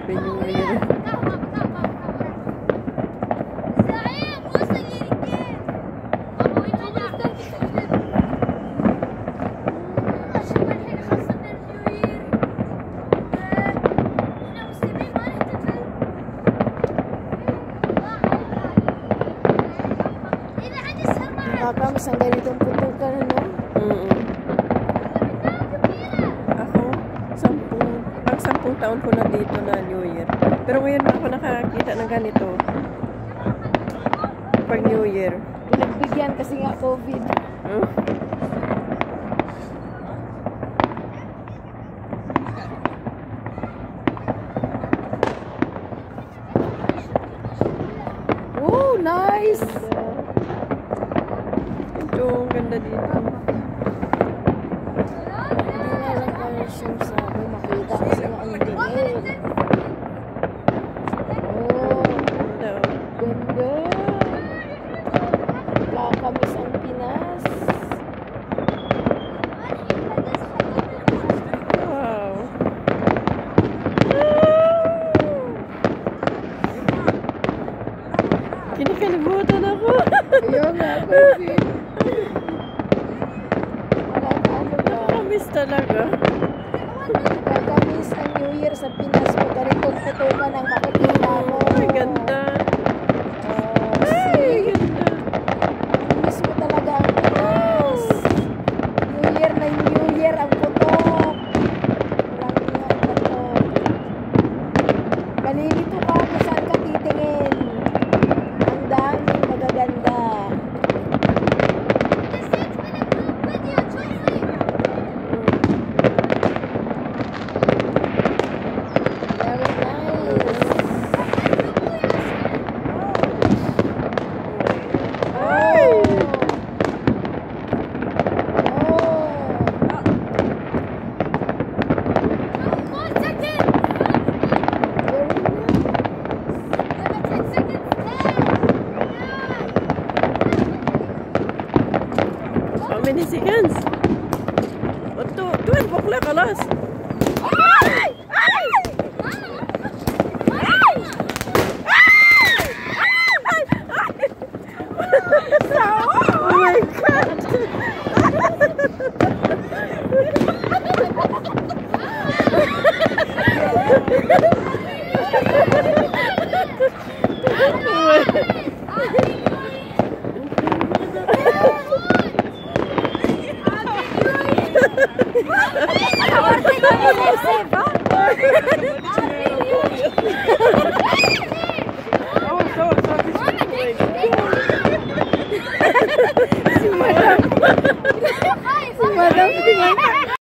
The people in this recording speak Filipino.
Happy New Year. Nakakamiss ang ganitong putukan, ano? Ako, 10 taon ko na dito na New Year. Pero ngayon ako nakakita ng ganito. Pag New Year. Pinagbigyan kasi nga COVID. Oh, nice! Ito, ganda dito. Hindi nga lang kaya siyang sabi, makita kasi nga ang dingin. Oh, ganda! Nakakamiss ang Pinas. Wow! Kinikalimutan ako! Ayaw nga, COVID. Nakakamiss talaga. Nakakamiss ang New Year sa Pinas. Pag ganitong putukan ang makikita mo. Ay, ganda! See? Miss mo talaga ang Pinas. New Year na New Year ang putok. Walang nga ang putok. Malilito ka kung saan ka titingin. Ang daming magaganda. Very nice. How many seconds? Ito, 12 o'clock alas. Oh my God! Happy New Year!